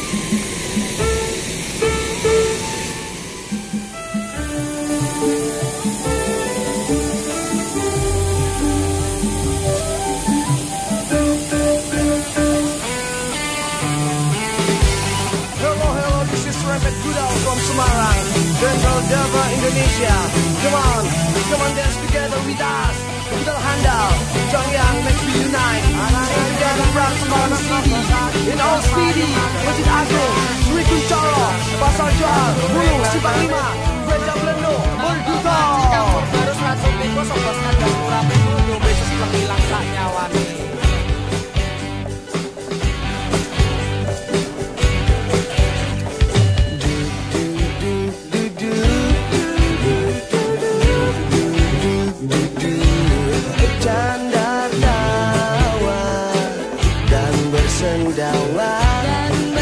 From Semarang, Central Java, Indonesia. Come on, dance together with us. Kita handal, Jongyang, let's be unite. Sing together from Semarang City, in all speedy, Masjid Agung, Sri Kuncoro, Pasar Johar, Bulung, Simpang 5, Gereja Belendo, Berduka. Harus langsung dikosong, boskan dan murah pengundu, besok setelah hilang sak nyawani. Canda tawa dan bersendawa.